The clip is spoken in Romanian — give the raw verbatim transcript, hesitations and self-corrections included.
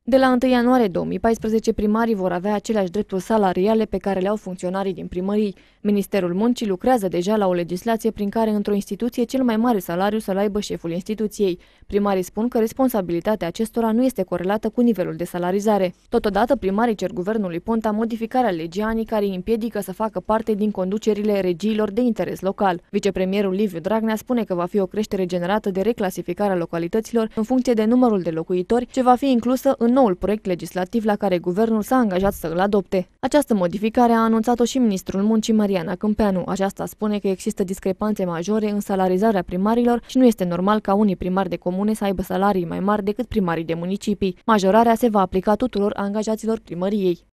De la întâi ianuarie două mii paisprezece, primarii vor avea aceleași drepturi salariale pe care le au funcționarii din primării. Ministerul Muncii lucrează deja la o legislație prin care într-o instituție cel mai mare salariu să-l aibă șeful instituției. Primarii spun că responsabilitatea acestora nu este corelată cu nivelul de salarizare. Totodată, primarii cer guvernului Ponta modificarea legii ANI care îi împiedică să facă parte din conducerile regiilor de interes local. Vicepremierul Liviu Dragnea spune că va fi o creștere generată de reclasificarea localităților în funcție de numărul de locuitori, ce va fi inclusă în noul proiect legislativ la care guvernul s-a angajat să îl adopte. Această modificare a anunțat-o și ministrul Muncii Mariana Câmpeanu. Aceasta spune că există discrepanțe majore în salarizarea primarilor și nu este normal ca unii primari de comune să aibă salarii mai mari decât primarii de municipii. Majorarea se va aplica tuturor angajaților primăriei.